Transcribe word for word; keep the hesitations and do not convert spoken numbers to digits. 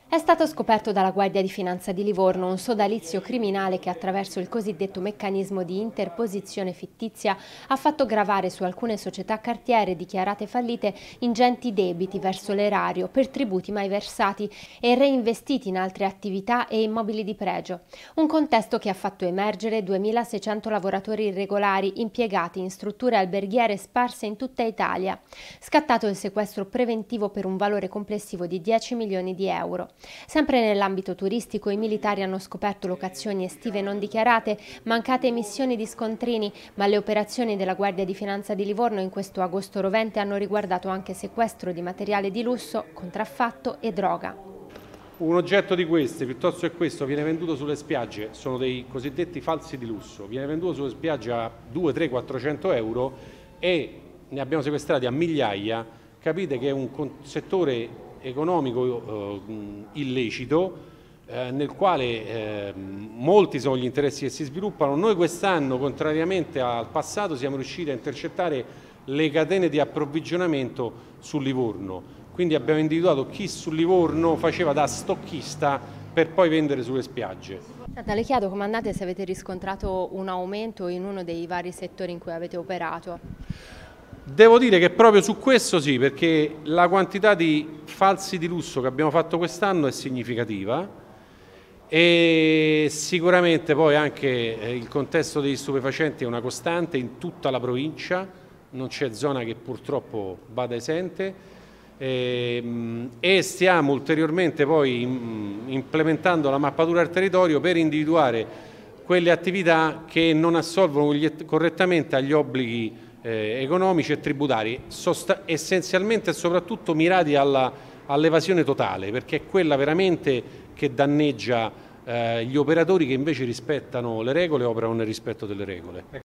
È stato scoperto dalla Guardia di Finanza di Livorno un sodalizio criminale che attraverso il cosiddetto meccanismo di interposizione fittizia ha fatto gravare su alcune società cartiere dichiarate fallite ingenti debiti verso l'erario per tributi mai versati e reinvestiti in altre attività e immobili di pregio. Un contesto che ha fatto emergere duemilaseicento lavoratori irregolari impiegati in strutture alberghiere sparse in tutta Italia. Scattato il sequestro preventivo per un valore complessivo di dieci milioni di euro. Sempre nell'ambito turistico i militari hanno scoperto locazioni estive non dichiarate, mancate emissioni di scontrini, ma le operazioni della Guardia di Finanza di Livorno in questo agosto rovente hanno riguardato anche sequestro di materiale di lusso, contraffatto e droga. Un oggetto di questi, piuttosto che questo, viene venduto sulle spiagge, sono dei cosiddetti falsi di lusso, viene venduto sulle spiagge a duecento, trecento, quattrocento euro e ne abbiamo sequestrati a migliaia. Capite che è un settore economico eh, illecito eh, nel quale eh, molti sono gli interessi che si sviluppano. Noi quest'anno, contrariamente al passato, siamo riusciti a intercettare le catene di approvvigionamento su Livorno, quindi abbiamo individuato chi su Livorno faceva da stocchista per poi vendere sulle spiagge. Senta, le chiedo, comandante, se avete riscontrato un aumento in uno dei vari settori in cui avete operato. Devo dire che proprio su questo sì, perché la quantità di falsi di lusso che abbiamo fatto quest'anno è significativa e sicuramente poi anche il contesto degli stupefacenti è una costante in tutta la provincia, non c'è zona che purtroppo vada esente e, e stiamo ulteriormente poi implementando la mappatura del territorio per individuare quelle attività che non assolvono correttamente agli obblighi Eh, economici e tributari, essenzialmente e soprattutto mirati all'evasione totale, perché è quella veramente che danneggia eh, gli operatori che invece rispettano le regole e operano nel rispetto delle regole.